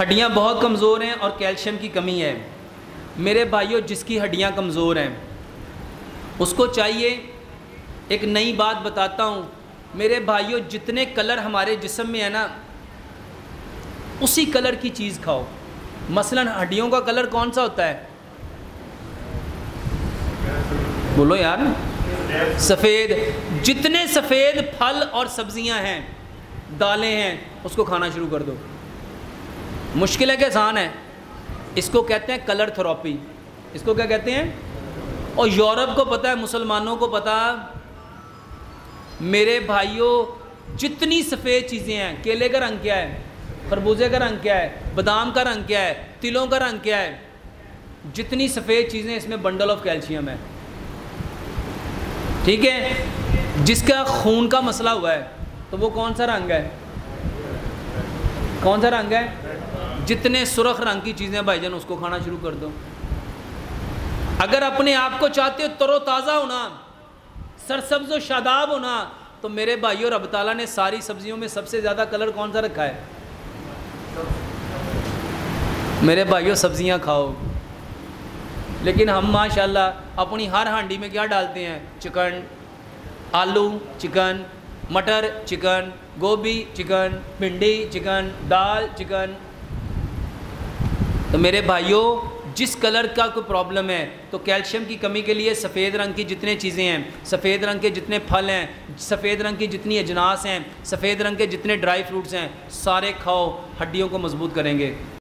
हड्डियाँ बहुत कमज़ोर हैं और कैल्शियम की कमी है। मेरे भाइयों, जिसकी हड्डियाँ कमज़ोर हैं उसको चाहिए, एक नई बात बताता हूँ मेरे भाइयों, जितने कलर हमारे जिस्म में है ना, उसी कलर की चीज़ खाओ। मसलन हड्डियों का कलर कौन सा होता है? बोलो यार, सफ़ेद। जितने सफ़ेद फल और सब्जियां हैं, दालें हैं, उसको खाना शुरू कर दो। मुश्किल है कि आसान है? इसको कहते हैं कलर थेरेपी। इसको क्या कहते हैं? और यूरोप को पता है, मुसलमानों को पता। मेरे भाइयों, जितनी सफ़ेद चीज़ें हैं, केले का रंग क्या है, खरबूजे का रंग क्या है, बादाम का रंग क्या है, तिलों का रंग क्या है, जितनी सफ़ेद चीज़ें, इसमें बंडल ऑफ कैल्शियम है। ठीक है? जिसका खून का मसला हुआ है तो वो कौन सा रंग है? कौन सा रंग है? जितने सुर्ख रंग की चीज़ें भाईजान, उसको खाना शुरू कर दो। अगर अपने आप को चाहते हो तरोताज़ा होना, सरसब्ज़ व शादाब होना, तो मेरे भाइयों, रब ताला ने सारी सब्जियों में सबसे ज़्यादा कलर कौन सा रखा है? मेरे भाइयों, सब्जियां खाओ। लेकिन हम माशाल्लाह अपनी हर हांडी में क्या डालते हैं? चिकन, आलू चिकन, मटर चिकन, गोभी चिकन, भिंडी चिकन, दाल चिकन। तो मेरे भाइयों, जिस कलर का कोई प्रॉब्लम है, तो कैल्शियम की कमी के लिए सफ़ेद रंग की जितने चीज़ें हैं, सफ़ेद रंग के जितने फल हैं, सफ़ेद रंग की जितनी अजनास हैं, सफ़ेद रंग के जितने ड्राई फ्रूट्स हैं, सारे खाओ, हड्डियों को मजबूत करेंगे।